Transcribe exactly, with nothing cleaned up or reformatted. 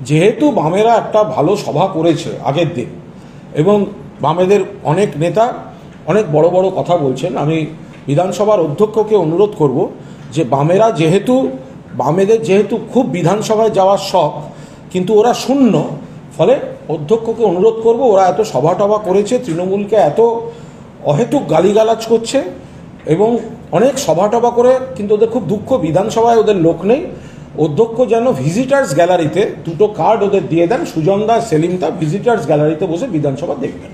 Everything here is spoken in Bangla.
যেহেতু বামেরা একটা ভালো সভা করেছে আগের দিন এবং বামেদের অনেক নেতা অনেক বড় বড় কথা বলছেন, আমি বিধানসভার অধ্যক্ষকে অনুরোধ করব যে বামেরা যেহেতু বামেদের যেহেতু খুব বিধানসভায় যাওয়ার শখ কিন্তু ওরা শূন্য, ফলে অধ্যক্ষকে অনুরোধ করব ওরা এত সভা টভা করেছে, তৃণমূলকে এত অহেতুক গালিগালাজ করছে এবং অনেক সভা টভা করে কিন্তু ওদের খুব দুঃখ বিধানসভায় ওদের লোক নেই। অধ্যক্ষ যেন ভিজিটার্স গ্যালারিতে দুটো কার্ড ওদের দিয়ে দেন, সুজনদা সেলিমদা ভিজিটার্স গ্যালারিতে বসে বিধানসভা দেখবেন।